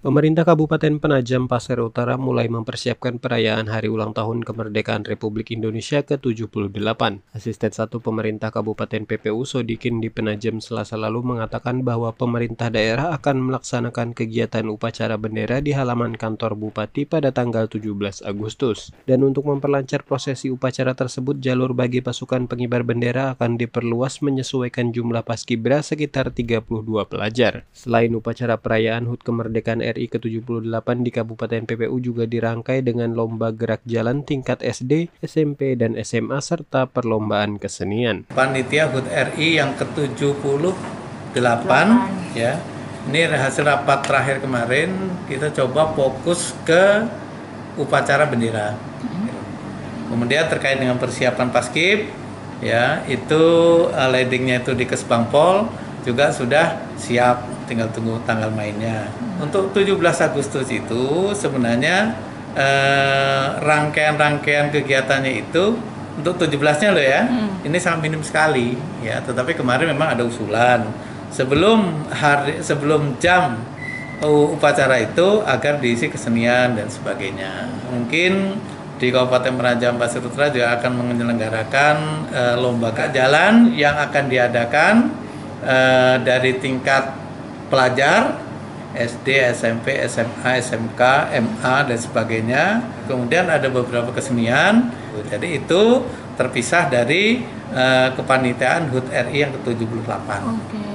Pemerintah Kabupaten Penajam Pasir Utara mulai mempersiapkan perayaan Hari Ulang Tahun Kemerdekaan Republik Indonesia ke-78. Asisten 1 Pemerintah Kabupaten PPU Sodikin di Penajam Selasa lalu mengatakan bahwa pemerintah daerah akan melaksanakan kegiatan upacara bendera di halaman kantor Bupati pada tanggal 17 Agustus. Dan untuk memperlancar prosesi upacara tersebut, jalur bagi pasukan pengibar bendera akan diperluas menyesuaikan jumlah paskibra sekitar 32 pelajar. Selain upacara perayaan HUT Kemerdekaan RI ke-78 di Kabupaten PPU juga dirangkai dengan lomba gerak jalan tingkat SD, SMP, dan SMA serta perlombaan kesenian. Panitia HUT RI yang ke-78 ya. Ini hasil rapat terakhir kemarin, kita coba fokus ke upacara bendera. Kemudian terkait dengan persiapan paskib ya, itu leadingnya itu di Kesbangpol juga sudah siap, tinggal tunggu tanggal mainnya. Untuk 17 Agustus itu sebenarnya rangkaian kegiatannya itu untuk 17-nya loh ya, ini sangat minim sekali ya. Tetapi kemarin memang ada usulan sebelum jam upacara itu agar diisi kesenian dan sebagainya. Mungkin di Kabupaten Penajam Pasir Utara juga akan menyelenggarakan lomba gerak jalan yang akan diadakan dari tingkat pelajar SD, SMP, SMA, SMK, MA dan sebagainya. Kemudian ada beberapa kesenian. Jadi itu terpisah dari kepanitiaan HUT RI yang ke-78. Oke.